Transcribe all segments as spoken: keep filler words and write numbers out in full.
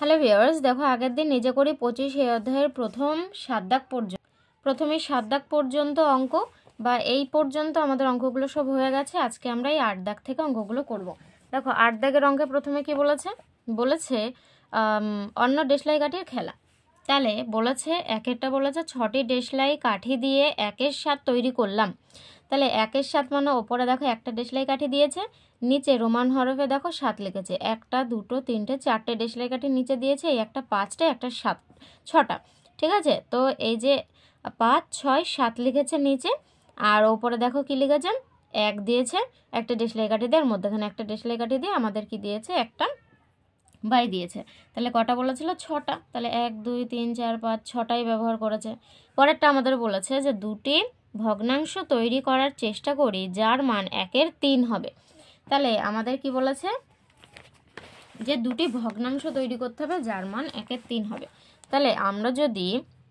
Hello viewers, দেখো আগের দিন নিজে করি পঁচিশ এই অধ্যায়ের প্রথম সাত দাগ পর্যন্ত প্রথমে সাত দাগ পর্যন্ত অঙ্ক বা এই পর্যন্ত আমাদের অঙ্কগুলো সব হয়ে গেছে। আজকে আমরা এই আট দাগ থেকে অঙ্কগুলো করব। দেখো আট দাগের অঙ্কে প্রথমে কি বলেছে বলেছে অন্য দেশলাই কাঠির খেলা। তাহলে বলেছে একেরটা বলেছে ছটি দেশলাই কাঠি দিয়ে একের সাত তৈরি করলাম। তাহলে একের সাত মানে ওপরে দেখো একটা দেশলাই কাঠি দিয়েছে, নিচে রোমান হরফে দেখো সাত লিখেছে, একটা দুটো তিনটে চারটে দেশলাই কাঠি নিচে দিয়েছে, এই একটা পাঁচটা একটা সাত ছটা। ঠিক আছে, তো এই যে পাঁচ ছয় সাত লিখেছে নিচে, আর ওপরে দেখো কি লিখেছে এক দিয়েছে, একটা দেশলাই কাঠি দিয়ে মধ্যখানে একটা দেশলাই কাঠি দিয়ে আমাদের কি দিয়েছে একটা বাই দিয়েছে। তাহলে কটা বলেছিল ছটা, তাহলে এক দুই তিন চার পাঁচ ছটাই ব্যবহার করেছে। পরেরটা আমাদের বলেছে যে দুটি ভগ্নাংশ তৈরি করার চেষ্টা করি যার মান একের তিন হবে। তাহলে আমাদের কি বলেছে যে দুটি ভগ্নাংশ তৈরি করতে হবে যার মান একের তিন হবে। তাহলে আমরা যদি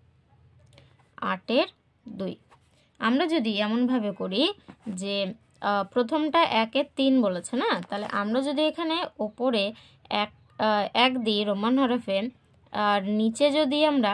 আটের দুই আমরা যদি এমনভাবে করি যে প্রথমটা একের তিন বলেছে না, তাহলে আমরা যদি এখানে ওপরে এক এক দিই রোমান হরফে, আর নিচে যদি আমরা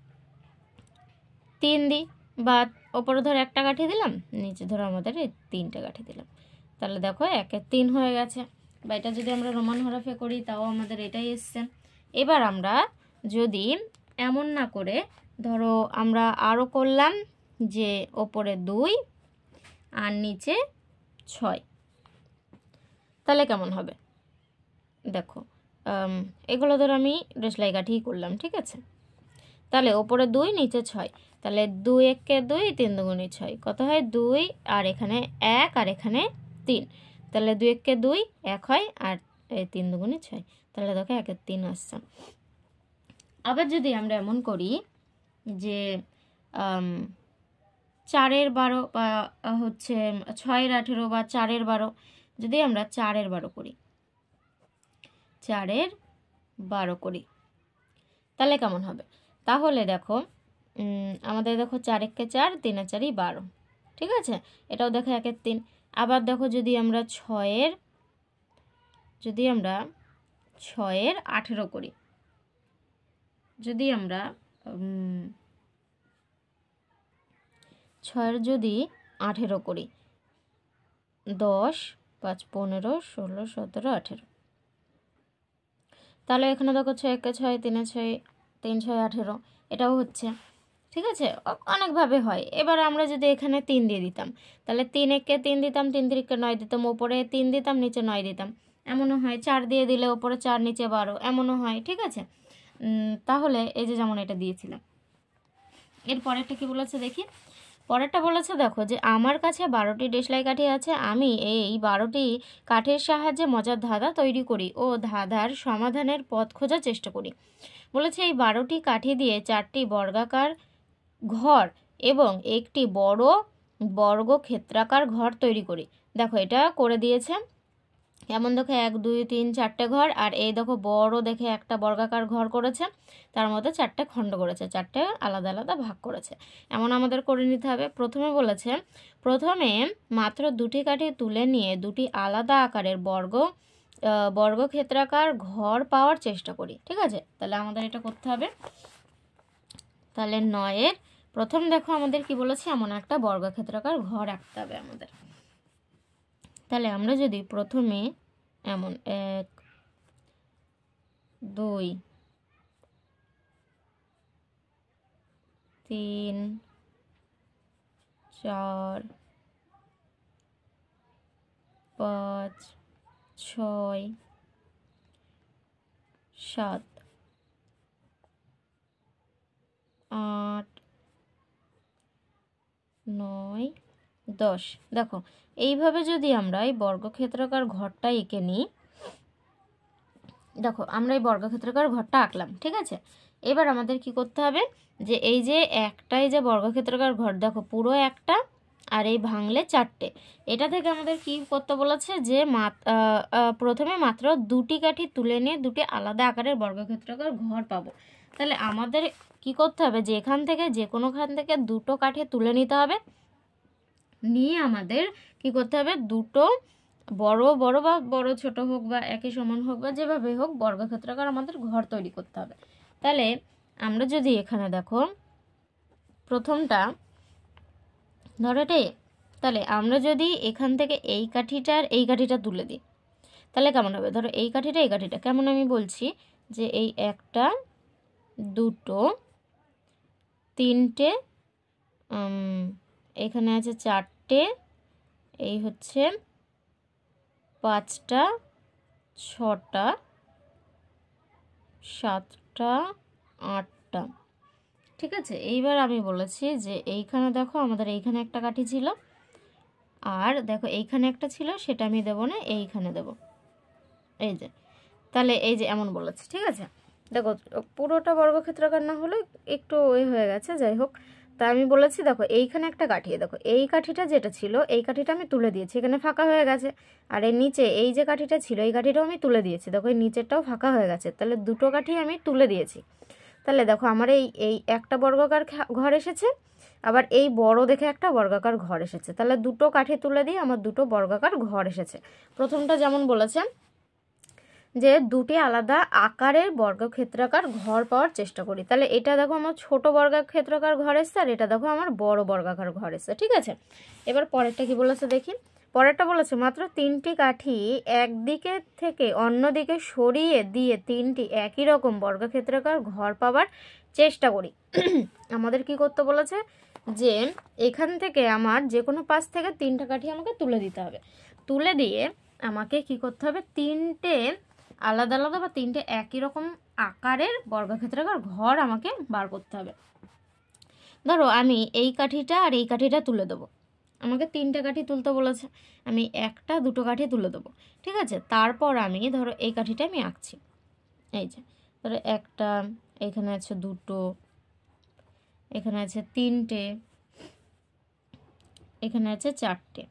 তিন দিই, বা ওপরে ধর একটা কাঠি দিলাম, নিচে ধরো আমাদের এই তিনটা কাঠি দিলাম, তাহলে দেখো একের তিন হয়ে গেছে। বা এটা যদি আমরা রোমান হরফে করি তাও আমাদের এটাই এসছে। এবার আমরা যদি এমন না করে ধরো আমরা আরও করলাম যে ওপরে দুই আর নিচে ছয়, তাহলে কেমন হবে দেখো। এগুলো ধরো আমি দেশলাই কাঠিই করলাম, ঠিক আছে। তাহলে ওপরে দুই নিচে ছয়, তাহলে দুই একে দুই তিন দুগুণে ছয়, কত হয় দুই, আর এখানে এক আর এখানে তিন, তাহলে দুই একে দুই এক হয়, আর এই তিন দুগুণে ছয়, তাহলে দেখো একের তিন আসছে। আবার যদি আমরা এমন করি যে চারের বারো বা হচ্ছে ছয়ের আঠেরো বা চারের বারো, যদি আমরা চারের বারো করি চারের বারো করি তাহলে কেমন হবে। তাহলে দেখো আমাদের দেখো চার একে চার, তিনে চারই বারো, ঠিক আছে, এটাও দেখো একের তিন। আবার দেখো যদি আমরা ছয়ের যদি আমরা ছয়ের আঠেরো করি, যদি আমরা ছয়ের যদি আঠেরো করি, দশ পাঁচ পনেরো ষোলো সতেরো আঠেরো, তাহলে এখানে দেখো ছয় একে ছয়, তিনে ছয়, তিন ছয় আঠেরো, এটাও হচ্ছে, ঠিক আছে, অনেকভাবে হয়। এবার আমরা যদি এখানে তিন দিয়ে দিতাম, তাহলে তিন একে তিন দিতাম, তিন তিরিকে নয় দিতাম, ওপরে তিন দিতাম নিচে নয় দিতাম, এমনও হয়। চার দিয়ে দিলে ওপরে চার নিচে বারো, এমনও হয়, ঠিক আছে। তাহলে এই যে যেমন এটা দিয়েছিলাম। এর পরেরটা কি বলেছে দেখি, পরেরটা বলেছে দেখো যে আমার কাছে বারোটি দেশলাই কাঠি আছে, আমি এই বারোটি কাঠের সাহায্যে মজার ধাঁধা তৈরি করি ও ধাঁধার সমাধানের পথ খোঁজার চেষ্টা করি। বলেছে এই বারোটি কাঠি দিয়ে চারটি বর্গাকার ঘর এবং একটি বড় বর্গক্ষেত্রাকার ঘর তৈরি করি। দেখো এটা করে দিয়েছে, এমন দেখো এক দুই তিন চারটে ঘর, আর এই দেখো বড় দেখে একটা বর্গাকার ঘর করেছে, তার মধ্যে চারটে খণ্ড করেছে, চারটে আলাদা আলাদা ভাগ করেছে, এমন আমাদের করে নিতে হবে। প্রথমে বলেছে প্রথমে মাত্র দুটি কাঠি তুলে নিয়ে দুটি আলাদা আকারের বর্গ বর্গক্ষেত্রাকার ঘর পাওয়ার চেষ্টা করি, ঠিক আছে। তাহলে আমাদের এটা করতে হবে। তাহলে নয়ের প্রথম দেখো আমাদের কি বলেছে, এমন একটা বর্গক্ষেত্রাকার ঘর আঁকতে হবে আমাদের। তাহলে আমরা যদি প্রথমে এমন এক দুই তিন চার পাঁচ ছয় সাত আট নয় দশ, দেখো এইভাবে যদি আমরা এই বর্গক্ষেত্রাকার ঘরটা এঁকে নিই, দেখো আমরা এই বর্গক্ষেত্রাকার ঘরটা আঁকলাম, ঠিক আছে। এবার আমাদের কি করতে হবে যে এই যে একটাই যে বর্গক্ষেত্রাকার ঘর দেখো পুরো একটা, আর এই ভাঙলে চারটে, এটা থেকে আমাদের কি করতে বলেছে যে প্রথমে মাত্র দুটি কাঠি তুলে নিয়ে দুটি আলাদা আকারের বর্গক্ষেত্রাকার ঘর পাবো। তাহলে আমাদের কি করতে হবে যে এখান থেকে যে কোনোখান থেকে দুটো কাঠি তুলে নিতে হবে, নিয়ে আমাদের কি করতে হবে দুটো বড় বড় বা বড় ছোট হোক বা একই সমান হোক বা যেভাবে হোক বর্গক্ষেত্রাকার আমাদের ঘর তৈরি করতে হবে। তাহলে আমরা যদি এখানে দেখো প্রথমটা ধরো এটাই, তাহলে আমরা যদি এখান থেকে এই কাঠিটার এই কাঠিটা তুলে দিই তাহলে কেমন হবে? ধরো এই কাঠিটা এই কাঠিটা কেমন আমি বলছি যে এই একটা দুটো তিনটে এখানে আছে চারটে, এই হচ্ছে পাঁচটা ছটা সাতটা আটটা, ঠিক আছে। এইবার আমি বলেছি যে এইখানে দেখো আমাদের এইখানে একটা কাঠি ছিল, আর দেখো এইখানে একটা ছিল, সেটা আমি দেবো না, এইখানে দেব, এই যে। তাহলে এই যে এমন বলেছি, ঠিক আছে। দেখো পুরোটা বর্গক্ষেত্রাকার না হলে একটু ওই হয়ে গেছে, যাই হোক। তা আমি বলেছি দেখো এইখানে একটা কাঠি, দেখো এই কাঠিটা যেটা ছিল এই কাঠিটা আমি তুলে দিয়েছি, এখানে ফাঁকা হয়ে গেছে। আর এর নিচে এই যে কাঠিটা ছিল এই কাঠিটাও আমি তুলে দিয়েছি, দেখো এই নিচেরটাও ফাঁকা হয়ে গেছে, তাহলে দুটো কাঠি আমি তুলে দিয়েছি। তাহলে দেখো আমার এই এই একটা বর্গাকার ঘর এসেছে, আবার এই বড় দেখে একটা বর্গাকার ঘর এসেছে, তাহলে দুটো কাঠি তুলে দিয়ে আমার দুটো বর্গাকার ঘর এসেছে। প্রথমটা যেমন বলেছে যে দুটি আলাদা আকারের বর্গক্ষেত্রাকার ঘর পাওয়ার চেষ্টা করি, তাহলে এটা দেখো আমার ছোট বর্গক্ষেত্রাকার ঘর এসছে, আর এটা দেখো আমার বড় বর্গাকার ঘর এসছে, ঠিক আছে। এবার পরেরটা কি বলেছে দেখি, পরেরটা বলেছে মাত্র তিনটি কাঠি একদিকে থেকে অন্য দিকে সরিয়ে দিয়ে তিনটি একই রকম বর্গক্ষেত্রাকার ঘর পাওয়ার চেষ্টা করি। আমাদের কি করতে বলেছে যে এখান থেকে আমার যে কোনো পাশ থেকে তিনটা কাঠি আমাকে তুলে দিতে হবে, তুলে দিয়ে আমাকে কি করতে হবে তিনটে আলাদা আলাদা বা তিনটে একই রকম আকারের বর্গক্ষেত্রাকার ঘর আমাকে বার করতে হবে। ধরো আমি এই কাঠিটা আর এই কাঠিটা তুলে দেবো, আমাকে তিনটে কাঠি তুলতে বলেছে, আমি একটা দুটো কাঠি তুলে দেবো, ঠিক আছে। তারপর আমি ধরো এই কাঠিটা আমি আঁকছি, এই যে ধরো একটা, এখানে আছে দুটো, এখানে আছে তিনটে, এখানে আছে চারটে।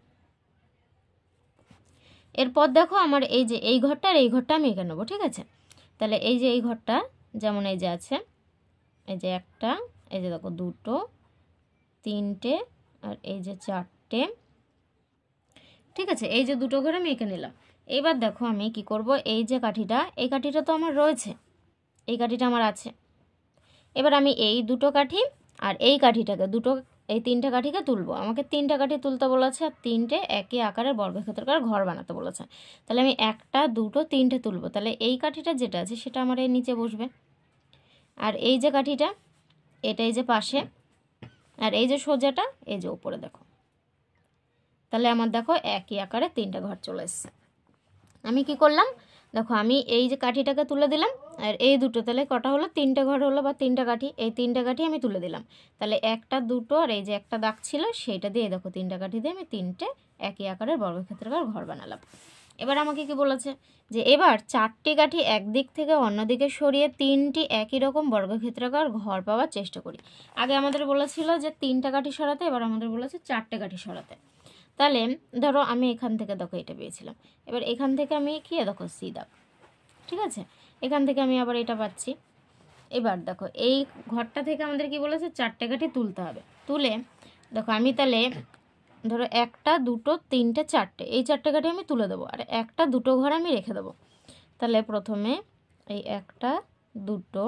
এরপর দেখো আমার এই যে এই ঘরটা আর এই ঘরটা আমি এঁকে নেবো, ঠিক আছে। তাহলে এই যে এই ঘরটা যেমন এই যে আছে, এই যে একটা, এই যে দেখো দুটো তিনটে আর এই যে চারটে, ঠিক আছে। এই যে দুটো ঘর আমি এঁকে নিলাম। এবার দেখো আমি কি করব, এই যে কাঠিটা এই কাঠিটা তো আমার রয়েছে, এই কাঠিটা আমার আছে। এবার আমি এই দুটো কাঠি আর এই কাঠিটাকে দুটো এই তিনটে কাঠিকে তুলবো, আমাকে তিনটে কাঠি তুলতে বলেছে আর তিনটে একই আকারের বর্গক্ষেত্রাকার ঘর বানাতে বলেছে। তাহলে আমি একটা দুটো তিনটে তুলবো, তাহলে এই কাঠিটা যেটা আছে সেটা আমার এই নিচে বসবে, আর এই যে কাঠিটা এটা এই যে পাশে, আর এই যে সোজাটা এই যে উপরে দেখো। তাহলে আমার দেখো একই আকারে তিনটা ঘর চলে এসছে। আমি কি করলাম দেখো, আমি এই যে কাঠিটাকে তুলে দিলাম, আর এই দুটো তাহলে কটা হলো, তিনটে ঘর হলো বা তিনটা কাঠি, এই তিনটা কাঠি আমি তুলে দিলাম। তাহলে একটা দুটো আর এই যে একটা দাগ ছিল সেইটা দিয়ে দেখো তিনটা কাঠি দিয়ে আমি তিনটে একই আকারের বর্গক্ষেত্রাকার ঘর বানালাম। এবার আমাকে কি বলেছে যে এবার চারটি কাঠি একদিক থেকে অন্যদিকে সরিয়ে তিনটি একই রকম বর্গক্ষেত্রাকার ঘর পাওয়ার চেষ্টা করি। আগে আমাদের বলেছিল যে তিনটা কাঠি সরাতে, এবার আমাদের বলেছে চারটে কাঠি সরাতে। তাহলে ধরো আমি এখান থেকে দেখো এটা পেয়েছিলাম, এবার এখান থেকে আমি কি দেখো সি দাগ, ঠিক আছে। এখান থেকে আমি আবার এটা পাচ্ছি। এবার দেখো এই ঘরটা থেকে আমাদের কি বলেছে চারটে কাঠি তুলতে হবে, তুলে দেখো আমি তাহলে ধরো একটা দুটো তিনটে চারটে এই চারটে কাঠি আমি তুলে দেবো, আর একটা দুটো ঘর আমি রেখে দেবো। তাহলে প্রথমে এই একটা দুটো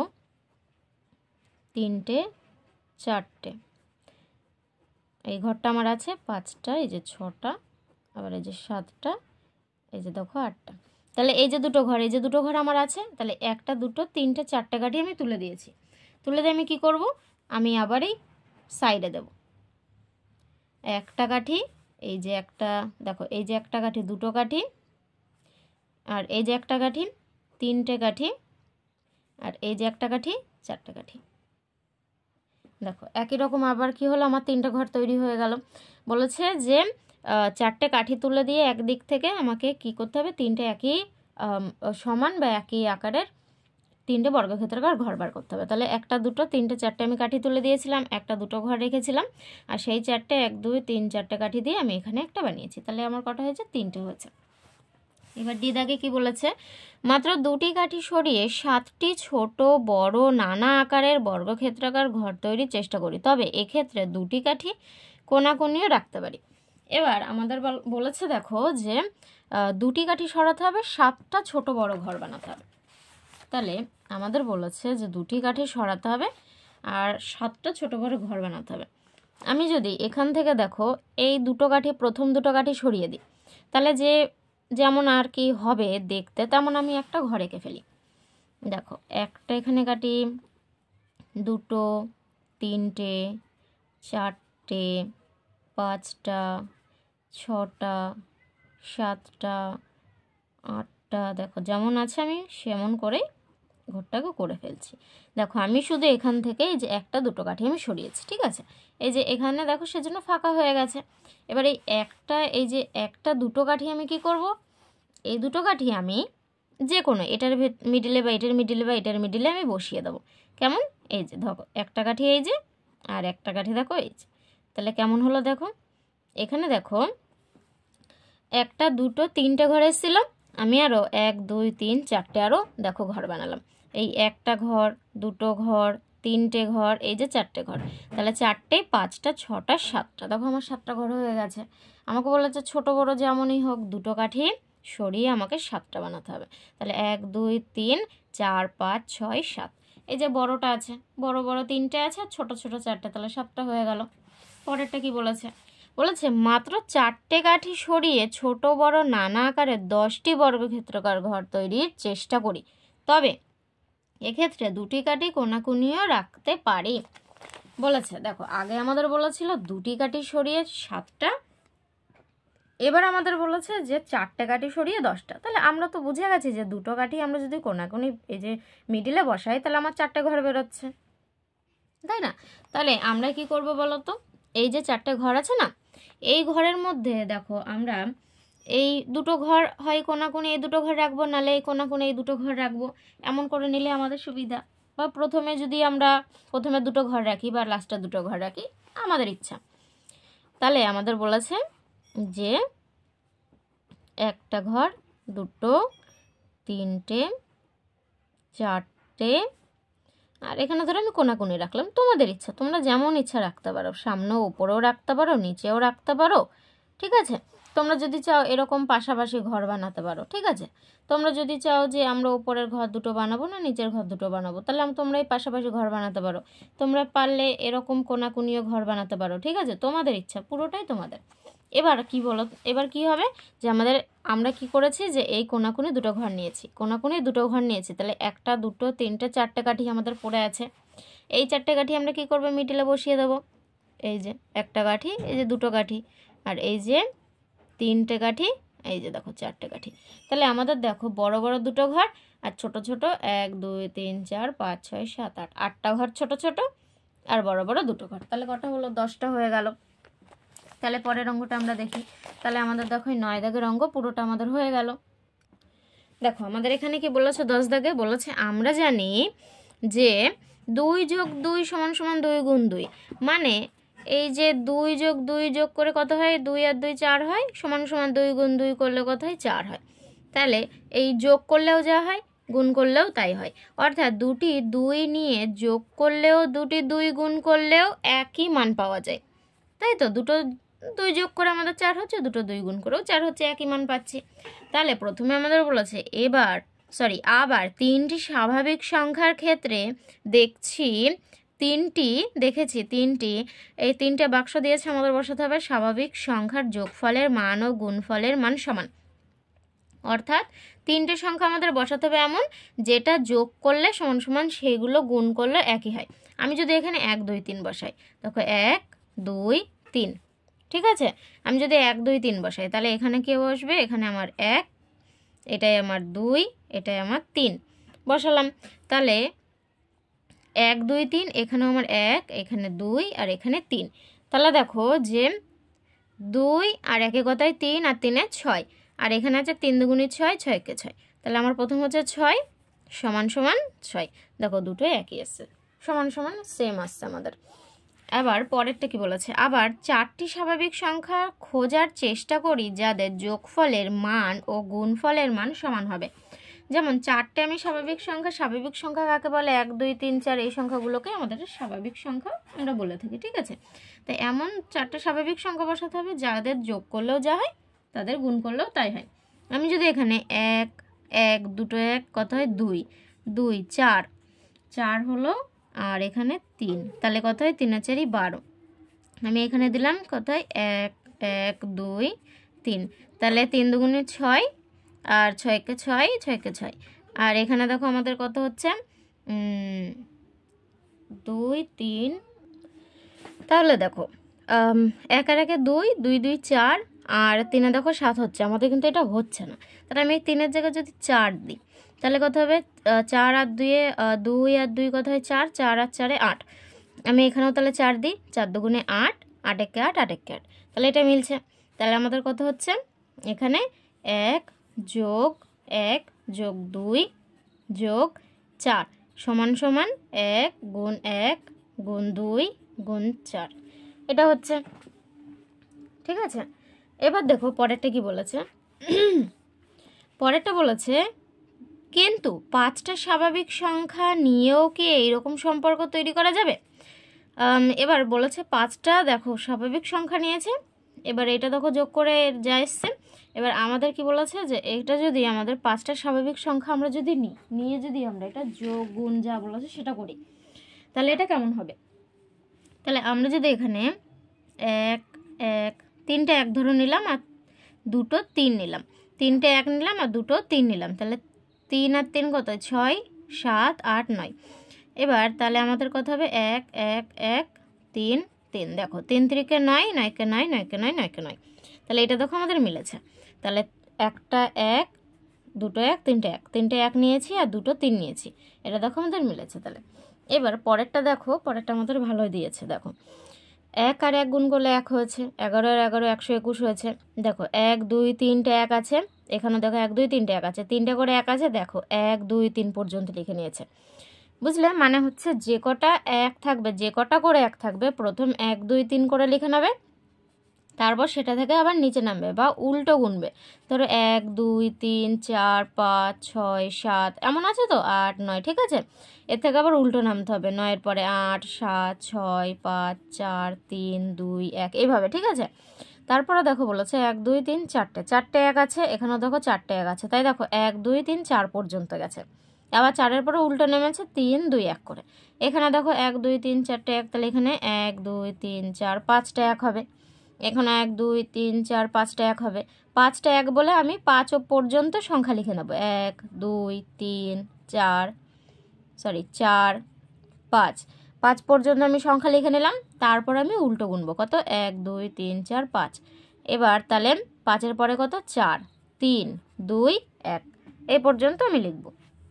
তিনটে চারটে, এই ঘরটা আমার আছে পাঁচটা, এই যে ছটা, আবার এই যে সাতটা, এই যে দেখো আটটা। তাহলে এই যে দুটো ঘর এই যে দুটো ঘর আমার আছে, তাহলে একটা দুটো তিনটে চারটে কাঠি আমি তুলে দিয়েছি। তুলে দিয়ে আমি কি করব, আমি আবার এই সাইডে দেব একটা কাঠি, এই যে একটা দেখো এই যে একটা কাঠি দুটো কাঠি, আর এই যে একটা কাঠি তিনটে কাঠি, আর এই যে একটা কাঠি চারটে কাঠি। দেখো একই রকম আবার কি হলো, আমার তিনটা ঘর তৈরি হয়ে গেল। বলেছে যে চারটে কাঠি তুলে দিয়ে একদিক থেকে আমাকে কি করতে হবে তিনটে একই সমান বা একই আকারের তিনটে বর্গক্ষেত্রাকার ঘর বার করতে হবে। তাহলে একটা দুটো তিনটে চারটে আমি কাঠি তুলে দিয়েছিলাম, একটা দুটো ঘর রেখেছিলাম, আর সেই চারটে এক দুই তিন চারটে কাঠি দিয়ে আমি এখানে একটা বানিয়েছি। তাহলে আমার কটা হয়েছে তিনটে হয়েছে। এবার ডি দাগে কি বলেছে, মাত্র দুটি কাঠি সরিয়ে সাতটি ছোট বড় নানা আকারের বর্গক্ষেত্রাকার ঘর তৈরির চেষ্টা করি, তবে এক্ষেত্রে দুটি কাঠি কোনাকুনিও রাখতে পারি। এবার আমাদের বলেছে দেখো যে দুটি কাঠি সরাতে হবে, সাতটা ছোট বড় ঘর বানাতে হবে। তাহলে আমাদের বলেছে যে দুটি কাঠি সরাতে হবে আর সাতটা ছোট বড় ঘর বানাতে হবে। আমি যদি এখান থেকে দেখো এই দুটো কাঠি, প্রথম দুটো কাঠি সরিয়ে দিই, তাহলে যে যেমন আর কি হবে দেখতে তেমন আমি একটা ঘর এঁকে ফেলি। দেখো একটা এখানে কাটি, দুটো, তিনটে, চারটে, পাঁচটা, ছটা, সাতটা, আটটা, দেখো যেমন আছে আমি সেমন করেই ঘরটাকে করে ফেলছি। দেখো আমি শুধু এখান থেকে এই যে একটা দুটো কাঠি আমি সরিয়েছি, ঠিক আছে। এই যে এখানে দেখো সেজন্য ফাঁকা হয়ে গেছে। এবার এই একটা এই যে একটা দুটো কাঠি আমি কি করব, এই দুটো কাঠি আমি যে কোনো এটার মিডিলে বা এটার মিডিলে বা এটার মিডিলে আমি বসিয়ে দেবো। কেমন, এই যে দেখো একটা কাঠি এই যে, আর একটা কাঠি দেখো এই যে। তাহলে কেমন হলো দেখো, এখানে দেখো একটা দুটো তিনটে ঘর এসেছিল, আমি আরও এক দুই তিন চারটে আরও দেখো ঘর বানালাম। এই একটা ঘর, দুটো ঘর, তিনটে ঘর, এই যে চারটে ঘর। তাহলে চারটে, পাঁচটা, ছটা, সাতটা, দেখো আমার সাতটা ঘর হয়ে গেছে। আমাকে বলেছে ছোটো বড়ো যেমনই হোক দুটো কাঠি সরিয়ে আমাকে সাতটা বানাতে হবে। তাহলে এক দুই তিন চার পাঁচ ছয় সাত, এই যে বড়টা আছে, বড় বড় তিনটে আছে আর ছোটো ছোটো চারটে, তাহলে সাতটা হয়ে গেল। পরেরটা কি বলেছে, বলেছে মাত্র চারটে কাঠি সরিয়ে ছোট বড় নানা আকারের দশটি বর্গক্ষেত্রাকার ঘর তৈরির চেষ্টা করি, তবে এক্ষেত্রে দুটি কাঠি কোনাকুনিও রাখতে পারি। বলেছে দেখো আগে আমাদের বলেছিল দুটি কাঠি সরিয়ে সাতটা, এবার আমাদের বলেছে যে চারটে কাঠি সরিয়ে দশটা। তাহলে আমরা তো বুঝে গেছি যে দুটো কাঠি আমরা যদি কোনাকুনি এই যে মিডিলে বসাই তাহলে আমার চারটে ঘর বেরোচ্ছে, তাই না। তাহলে আমরা কি করব বলো তো, এই যে চারটে ঘর আছে না, এই ঘরের মধ্যে দেখো আমরা এই দুটো ঘর হয় কোনাকুনি এই দুটো ঘর রাখবো, নাহলে এই কোনাকুনি এই দুটো ঘর রাখবো, এমন করে নিলে আমাদের সুবিধা। বা প্রথমে যদি আমরা প্রথমে দুটো ঘর রাখি বা লাস্টে দুটো ঘর রাখি, আমাদের ইচ্ছা। তাহলে আমাদের বলেছে যে একটা ঘর, দুটো, তিনটে, চারটে, আর এখানে ধরো আমি কোনাকুনি রাখলাম, তোমাদের ইচ্ছা, তোমরা যেমন ইচ্ছা রাখতে পারো, সামনেও উপরেও রাখতে পারো, নিচেও রাখতে পারো, ঠিক আছে। তোমরা যদি চাও এরকম পাশাপাশি ঘর বানাতে পারো, ঠিক আছে। তোমরা যদি চাও যে আমরা উপরের ঘর দুটো বানাবো না নিচের ঘর দুটো বানাবো, তাহলে তোমরা এই পাশাপাশি ঘর বানাতে পারো। তোমরা পারলে এরকম কোনাকুনিও ঘর বানাতে পারো, ঠিক আছে, তোমাদের ইচ্ছা, পুরোটাই তোমাদের। এবার কি বলো, এবার কি হবে যে আমাদের আমরা কি করেছি যে এই কোনাকুনি দুটো ঘর নিয়েছি, কোনাকুনি দুটো ঘর নিয়েছি, তাহলে একটা দুটো তিনটে চারটে কাঠি আমাদের পড়ে আছে। এই চারটে কাঠি আমরা কি করবো, মিডিলে বসিয়ে দেবো। এই যে একটা কাঠি, এই যে দুটো কাঠি, আর এই যে তিনটে কাঠি, এই যে দেখো চারটে কাঠি। তাহলে আমাদের দেখো বড় বড় দুটো ঘর আর ছোট ছোট এক দুই তিন চার পাঁচ ছয় সাত আট, আটটা ঘর ছোট ছোট আর বড় বড় দুটো ঘর, তাহলে কটা হলো, দশটা হয়ে গেল। তাহলে পরের অঙ্কটা আমরা দেখি। তাহলে আমাদের দেখো এই নয় দাগের অঙ্ক পুরোটা আমাদের হয়ে গেল। দেখো আমাদের এখানে কি বলেছে, দশ দাগে বলেছে আমরা জানি যে দুই যোগ দুই সমান সমান দুই গুণ দুই, মানে এই যে দুই যোগ দুই যোগ করে কত হয়, দুই আর দুই চার হয়, সমান সমান দুই গুণ দুই করলে কত হয়, চার হয়। তাহলে এই যোগ করলেও যা হয় গুণ করলেও তাই হয়, অর্থাৎ দুটি দুই নিয়ে যোগ করলেও দুটি দুই গুণ করলেও একই মান পাওয়া যায়, তাই তো। দুটো দুই যোগ করে আমাদের চার হচ্ছে, দুটো দুই গুণ করেও চার হচ্ছে, একই মান পাচ্ছি। তাহলে প্রথমে আমাদের বলেছে এবার সরি আবার তিনটি স্বাভাবিক সংখ্যার ক্ষেত্রে দেখছি তিনটি দেখেছি তিনটি এই তিনটে বাক্স দিয়েছে, আমাদের বসাতে হবে স্বাভাবিক সংখ্যার যোগফলের মান ও গুণফলের মান সমান। অর্থাৎ তিনটে সংখ্যা আমাদের বসাতে হবে এমন যেটা যোগ করলে সমান সমান সেগুলো গুণ করলে একই হয়। আমি যদি এখানে এক দুই তিন বসাই, দেখো এক দুই তিন, ঠিক আছে। আমি যদি এক দুই তিন বসাই তাহলে এখানে কে বসবে, এখানে আমার এক, এটাই আমার দুই, এটাই আমার তিন বসালাম। তাহলে এক দুই তিন, এখানেও আমার এক, এখানে দুই আর এখানে তিন। তাহলে দেখো যে দুই আর একে কথায় তিন আর তিনে ছয়, আর এখানে আছে তিন দুগুণে ছয়, ছয়কে ছয়। তাহলে আমার প্রথম হচ্ছে ছয় সমান সমান ছয়, দেখো দুটোই একই আসছে, সমান সমান সেম আসছে আমাদের। এবার পরেরটা কি বলেছে, আবার চারটি স্বাভাবিক সংখ্যা খোঁজার চেষ্টা করি যাদের যোগফলের মান ও গুণফলের মান সমান হবে। যেমন চারটে আমি স্বাভাবিক সংখ্যা, স্বাভাবিক সংখ্যা কাকে বলে, এক দুই তিন চার এই সংখ্যাগুলোকে আমাদের স্বাভাবিক সংখ্যা আমরা বলে থাকি, ঠিক আছে। তো এমন চারটে স্বাভাবিক সংখ্যা বসাতে হবে যাদের যোগ করলেও যা হয় তাদের গুণ করলেও তাই হয়। আমি যদি এখানে এক এক দুটো এক কত হয় দুই দুই চার চার হলো আর এখানে তিন, তাহলে কত হয় তিন আর চারই বারো। আমি এখানে দিলাম কত হয় এক এক দুই তিন, তাহলে তিন দুগুণে ছয় আর ছয়কে ছয় ছয়কে ছয়, আর এখানে দেখো আমাদের কত হচ্ছে দুই তিন, তাহলে দেখো এক আর একে দুই দুই দুই চার আর তিনে দেখো সাত হচ্ছে, আমাদের কিন্তু এটা হচ্ছে না। তাহলে আমি এই তিনের জায়গায় যদি চার দিই তাহলে কত হবে চার আর দুইয়ে দুই আর দুই কত হয় চার, চার আর চারে আট। আমি এখানেও তাহলে চার দিই, চার দুগুণে আট, আট একে আট, আট একে আট, তাহলে এটা মিলছে। তাহলে আমাদের কত হচ্ছে এখানে এক যোগ এক যোগ দুই যোগ চার সমান সমান এক গুণ এক গুণ দুই গুণ চার, এটা হচ্ছে। ঠিক আছে, এবার দেখো পরেরটা কি বলেছে। পরেরটা বলেছে কিন্তু পাঁচটা স্বাভাবিক সংখ্যা নিয়েও কি এইরকম সম্পর্ক তৈরি করা যাবে। এবার বলেছে পাঁচটা দেখো স্বাভাবিক সংখ্যা নিয়েছে, এবার এটা দেখো যোগ করে যা এসছে। এবার আমাদের কি বলেছে যে এটা যদি আমাদের পাঁচটা স্বাভাবিক সংখ্যা আমরা যদি নিই, নিয়ে যদি আমরা এটা যোগ গুণ যা বলেছে সেটা করি, তাহলে এটা কেমন হবে। তাহলে আমরা যদি এখানে এক এক তিনটে এক ধরে নিলাম আর দুটো তিন নিলাম, তিনটে এক নিলাম আর দুটো তিন নিলাম, তাহলে তিন আর তিন কত ছয় সাত আট নয়। এবার তাহলে আমাদের কত হবে এক এক এক তিন তিন, দেখো তিন তিরিকে নয়, নয়কে নয়, নয়কে নয়, নয়কে নয়, তাহলে এটা দেখো আমাদের মিলেছে। তাহলে একটা এক দুটো এক তিনটে এক, তিনটে এক নিয়েছি আর দুটো তিন নিয়েছি, এটা দেখো আমাদের মিলেছে। তাহলে এবার পরেরটা দেখো, পরেরটা আমাদের ভালো দিয়েছে। দেখো এক আর এক গুণ করলে এক হয়েছে, এগারো আর এগারো একশো একুশ হয়েছে। দেখো এক দুই তিনটে এক আছে, এখানে দেখো এক দুই তিনটে এক আছে, তিনটে করে এক আছে, দেখো এক দুই তিন পর্যন্ত লিখে নিয়েছে। বুঝলে, মানে হচ্ছে যে কটা এক থাকবে, যে কটা করে এক থাকবে প্রথম এক দুই তিন করে লিখে নেবে, তারপর সেটা থেকে আবার নিচে নামবে বা উল্টো গুনবে। ধরো এক দুই তিন চার পাঁচ ছয় সাত এমন আছে তো আট নয়, ঠিক আছে, এর থেকে আবার উল্টো নামতে হবে, নয়ের পরে আট সাত ছয় পাঁচ চার তিন দুই এক এইভাবে, ঠিক আছে। তারপরে দেখো বলেছে এক দুই তিন চারটে, চারটে এক আছে, এখানেও দেখো চারটে এক আছে, তাই দেখো এক দুই তিন চার পর্যন্ত গেছে, আবার চারের পরে উল্টো নেমেছে তিন দুই এক করে। এখানে দেখো এক দুই তিন চারটে এক, তাহলে এখানে এক দুই তিন চার পাঁচটা এক হবে, এখানে এক দুই তিন চার পাঁচটা এক হবে, পাঁচটা এক বলে আমি পাঁচ পর্যন্ত সংখ্যা লিখে নেব, এক দুই তিন চার সরি চার পাঁচ, পাঁচ পর্যন্ত আমি সংখ্যা লিখে নিলাম, তারপর আমি উল্টো গুনবো কত এক দুই তিন চার পাঁচ। এবার তাহলে পাঁচের পরে কত চার তিন দুই এক, এই পর্যন্ত আমি লিখব।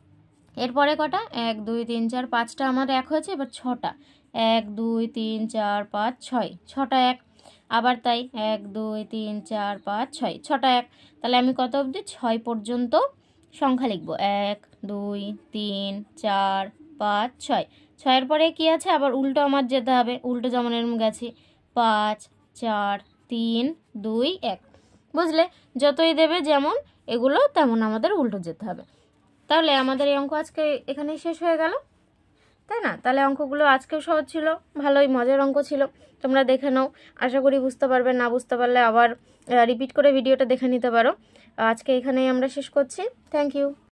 এরপরে কটা এক দুই তিন চার পাঁচটা আমার এক হয়েছে, এবার ছটা এক দুই তিন চার পাঁচ ছয়, ছটা এক, আবার তাই এক দুই তিন চার পাঁচ ছয়, ছটা এক, তাহলে আমি কত অবধি ছয় পর্যন্ত সংখ্যা লিখব, এক দুই তিন চার পাঁচ ছয়, ছয়ের পরে কি আছে আবার উল্টো আমার যেতে হবে, উল্টো যেমন এরম গেছি পাঁচ চার তিন দুই এক। বুঝলে, যতই দেবে যেমন এগুলো তেমন আমাদের উল্টো যেতে হবে। তাহলে আমাদের এই অঙ্ক আজকে এখানেই শেষ হয়ে গেল, তাই না? তাহলে অঙ্কগুলো আজকেও সহজ ছিল, ভালোই মজার অঙ্ক ছিল, তোমরা দেখে নাও, আশা করি বুঝতে পারবে, না বুঝতে পারলে আবার রিপিট করে ভিডিওটা দেখে নিতে পারো। আজকে এখানেই আমরা শেষ করছি, থ্যাংক ইউ।